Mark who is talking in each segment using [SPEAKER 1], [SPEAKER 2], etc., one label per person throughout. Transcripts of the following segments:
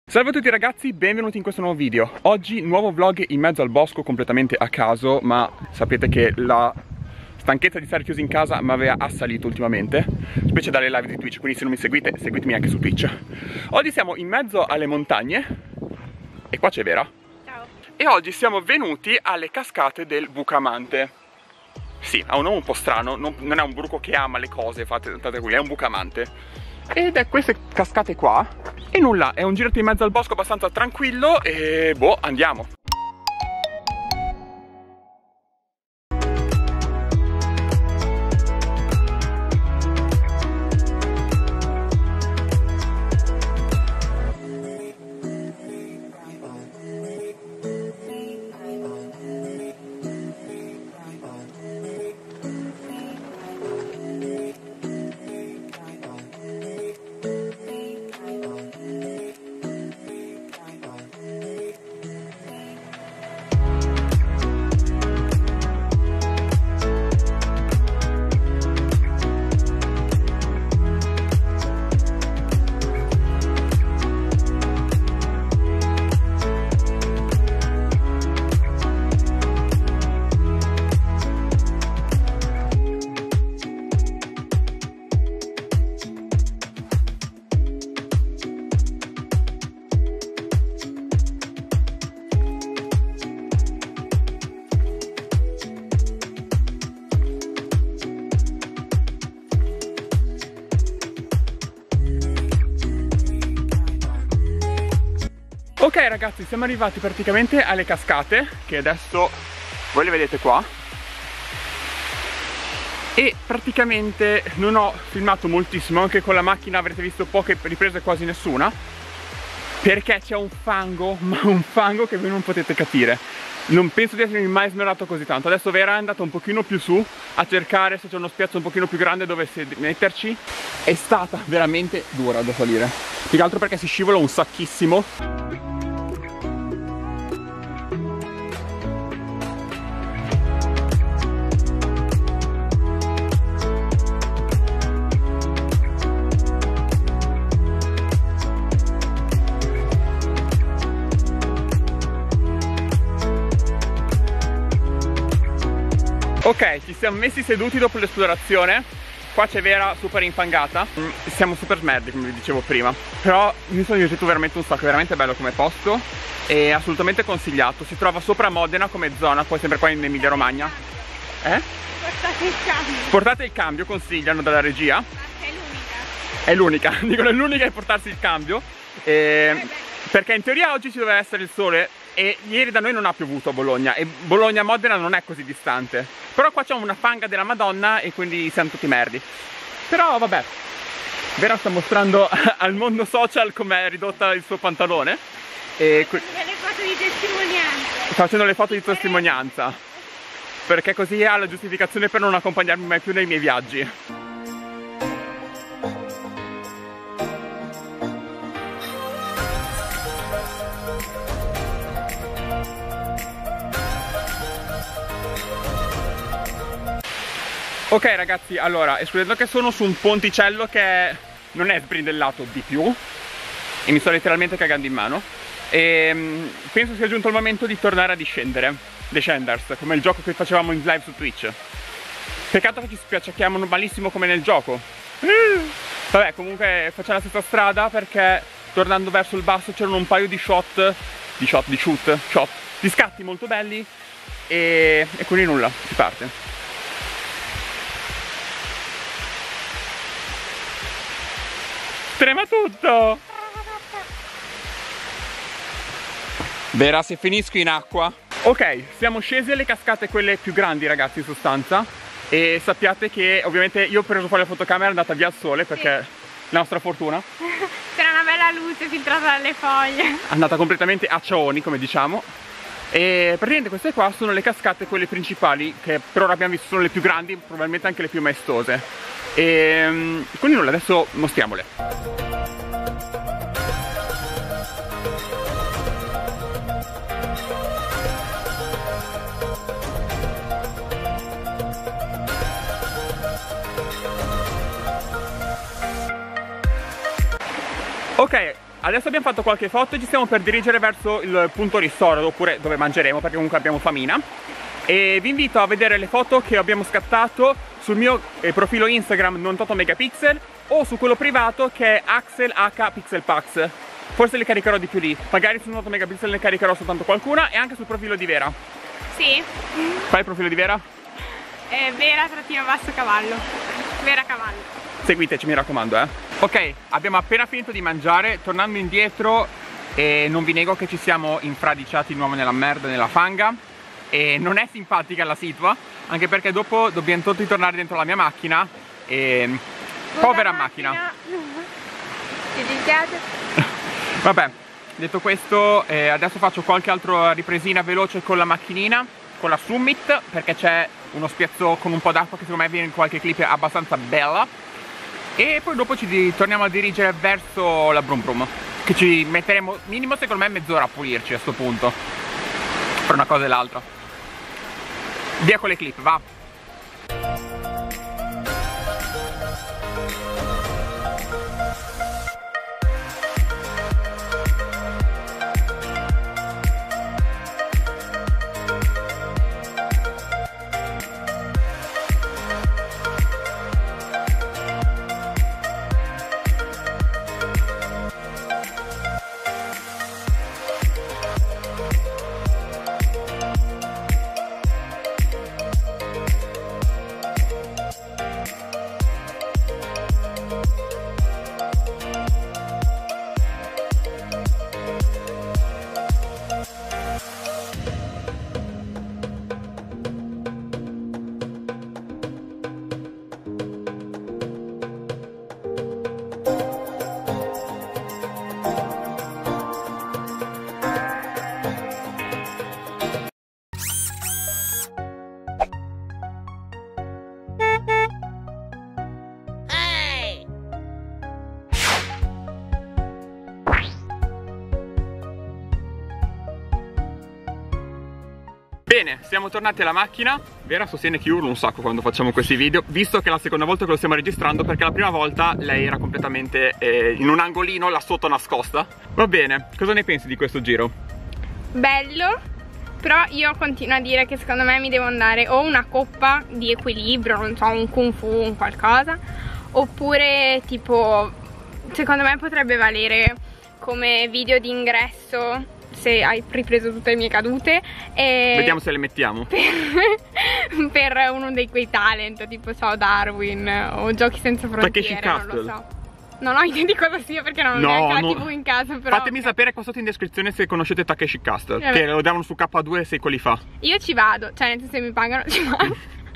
[SPEAKER 1] Salve a tutti ragazzi, benvenuti in questo nuovo video. Oggi nuovo vlog in mezzo al bosco completamente a caso, ma sapete che la stanchezza di stare chiusi in casa mi aveva assalito ultimamente, specie dalle live di Twitch, quindi se non mi seguite, seguitemi anche su Twitch. Oggi siamo in mezzo alle montagne e qua c'è Vera.
[SPEAKER 2] Ciao.
[SPEAKER 1] E oggi siamo venuti alle cascate del Bucamante. Sì, ha un nome un po' strano, non è un bruco che ama le cose, fate tranquilli, è un bucamante. Ed è queste cascate qua. E nulla, è un giro in mezzo al bosco abbastanza tranquillo e boh, andiamo. Ok ragazzi, siamo arrivati praticamente alle cascate, che adesso voi le vedete qua. E praticamente non ho filmato moltissimo, anche con la macchina avrete visto poche riprese, quasi nessuna, perché c'è un fango, ma un fango che voi non potete capire. Non penso di essermi mai smellato così tanto. Adesso Vera è andata un pochino più su a cercare se c'è uno spiazzo un pochino più grande dove metterci. È stata veramente dura da salire, più che altro perché si scivola un sacchissimo. Ok, ci siamo messi seduti dopo l'esplorazione. Qua c'è Vera super infangata. Siamo super smerdi, come vi dicevo prima. Però mi sono divertito veramente un sacco, è veramente bello come posto e assolutamente consigliato. Si trova sopra Modena come zona, poi sempre qua in Emilia Romagna.
[SPEAKER 2] Portate il cambio.
[SPEAKER 1] Portate il cambio, consigliano dalla regia.
[SPEAKER 2] È l'unica.
[SPEAKER 1] È l'unica, dicono è l'unica è portarsi il cambio. Perché in teoria oggi ci doveva essere il sole. E ieri da noi non ha piovuto a Bologna e Bologna-Modena non è così distante. Però qua c'è una fanga della Madonna e quindi siamo tutti merdi. Però vabbè, Vera sta mostrando al mondo social com'è ridotta il suo pantalone e
[SPEAKER 2] Le foto di testimonianza.
[SPEAKER 1] sta facendo le foto di testimonianza, perché così ha la giustificazione per non accompagnarmi mai più nei miei viaggi. Ok ragazzi, allora, escludendo che sono su un ponticello che non è sbrindellato di più e mi sto letteralmente cagando in mano, e penso sia giunto il momento di tornare a discendere, Descenders, come il gioco che facevamo in live su Twitch. Peccato che ci spiacciacchiamo malissimo come nel gioco. Vabbè, comunque facciamo la stessa strada, perché tornando verso il basso c'erano un paio di di scatti molto belli e quindi nulla, si parte. Trema tutto! Vera, se finisco in acqua. Ok, siamo scesi alle cascate quelle più grandi ragazzi in sostanza. E sappiate che ovviamente io ho preso fuori la fotocamera, è andata via al sole perché la nostra fortuna.
[SPEAKER 2] C'era una bella luce filtrata dalle foglie.
[SPEAKER 1] È andata completamente a ciaoni, come diciamo. E praticamente queste qua sono le cascate quelle principali, che per ora abbiamo visto sono le più grandi, probabilmente anche le più maestose. E quindi nulla, adesso mostriamole. Ok, adesso abbiamo fatto qualche foto e ci stiamo per dirigere verso il punto ristoro, oppure dove mangeremo, perché comunque abbiamo famina. E vi invito a vedere le foto che abbiamo scattato sul mio profilo Instagram 98 megapixel o su quello privato che è Axel H Pixel Pax. Forse le caricherò di più lì, magari su 98 megapixel ne caricherò soltanto qualcuna, e anche sul profilo di Vera.
[SPEAKER 2] Sì.
[SPEAKER 1] Qual è il profilo di Vera?
[SPEAKER 2] Vera_cavallo. Vera Cavallo.
[SPEAKER 1] Seguiteci, mi raccomando, Ok, abbiamo appena finito di mangiare. Tornando indietro, non vi nego che ci siamo infradiciati di nuovo nella merda, nella fanga. E non è simpatica la situa, anche perché dopo dobbiamo tutti tornare dentro la mia macchina. E povera macchina.
[SPEAKER 2] Ti dispiace?
[SPEAKER 1] Vabbè, detto questo, adesso faccio qualche altra ripresina veloce con la macchinina, con la Summit, perché c'è uno spiazzo con un po' d'acqua che secondo me viene in qualche clip abbastanza bella. E poi dopo ci torniamo a dirigere verso la Brum Brum, che ci metteremo minimo secondo me mezz'ora a pulirci a sto punto, per una cosa e l'altra. Via con le clip, va! Bene, siamo tornati alla macchina. Vera sostiene che urlo un sacco quando facciamo questi video, visto che è la seconda volta che lo stiamo registrando, perché la prima volta lei era completamente in un angolino là sotto nascosta. Va bene, cosa ne pensi di questo giro?
[SPEAKER 2] Bello, però io continuo a dire che secondo me mi devo andare o una coppa di equilibrio, non so, un kung fu, un qualcosa, oppure tipo, secondo me potrebbe valere come video di ingresso, se hai ripreso tutte le mie cadute, e
[SPEAKER 1] vediamo se le mettiamo
[SPEAKER 2] per uno dei quei talent, tipo so Darwin o Giochi senza frontiere, non lo so. Non ho idea di cosa sia perché non ho neanche la TV in casa, però
[SPEAKER 1] fatemi sapere qua sotto in descrizione se conoscete Takeshi Castle, che lo davano su K2 secoli fa.
[SPEAKER 2] Io ci vado, cioè nel senso, se mi pagano ci vado.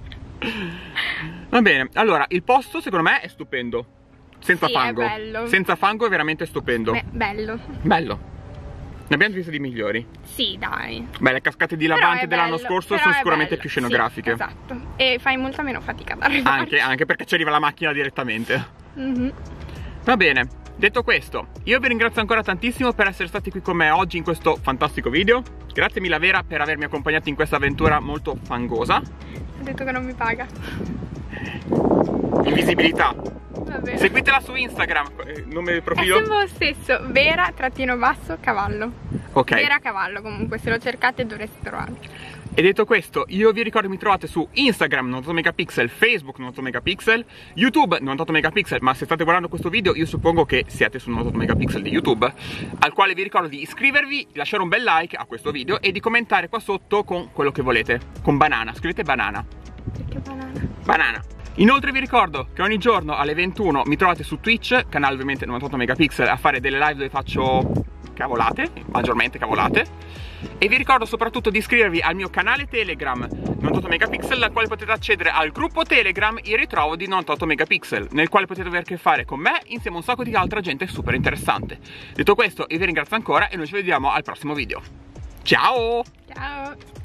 [SPEAKER 1] Va bene, allora il posto secondo me è stupendo, senza
[SPEAKER 2] sì,
[SPEAKER 1] fango.
[SPEAKER 2] È bello.
[SPEAKER 1] Senza fango è veramente stupendo.
[SPEAKER 2] Bello.
[SPEAKER 1] Bello. Ne abbiamo visto di migliori?
[SPEAKER 2] Sì, dai.
[SPEAKER 1] Beh, le cascate di Lavante dell'anno scorso sono sicuramente più scenografiche.
[SPEAKER 2] Sì, esatto. E fai molta meno fatica ad arrivare.
[SPEAKER 1] Anche perché ci arriva la macchina direttamente. Va bene, detto questo, io vi ringrazio ancora tantissimo per essere stati qui con me oggi in questo fantastico video. Grazie mille Vera per avermi accompagnato in questa avventura molto fangosa.
[SPEAKER 2] Ho detto che non mi paga.
[SPEAKER 1] Invisibilità.
[SPEAKER 2] Vabbè.
[SPEAKER 1] Seguitela su Instagram, nome del profilo?
[SPEAKER 2] È sempre lo stesso, Vera_cavallo.
[SPEAKER 1] Ok.
[SPEAKER 2] Vera Cavallo, comunque se lo cercate dovreste trovarlo.
[SPEAKER 1] E detto questo, io vi ricordo che mi trovate su Instagram 98 megapixel, Facebook 98 megapixel, YouTube 98 megapixel, ma se state guardando questo video io suppongo che siete su 98 megapixel di YouTube, al quale vi ricordo di iscrivervi, lasciare un bel like a questo video e di commentare qua sotto con quello che volete, con banana, scrivete banana.
[SPEAKER 2] Perché banana?
[SPEAKER 1] Banana. Inoltre vi ricordo che ogni giorno alle 21 mi trovate su Twitch, canale ovviamente 98 megapixel, a fare delle live dove faccio cavolate, maggiormente cavolate. E vi ricordo soprattutto di iscrivervi al mio canale Telegram 98 megapixel, dal quale potete accedere al gruppo Telegram Il Ritrovo di 98 megapixel, nel quale potete avere a che fare con me insieme a un sacco di altra gente super interessante. Detto questo, io vi ringrazio ancora e noi ci vediamo al prossimo video. Ciao!
[SPEAKER 2] Ciao!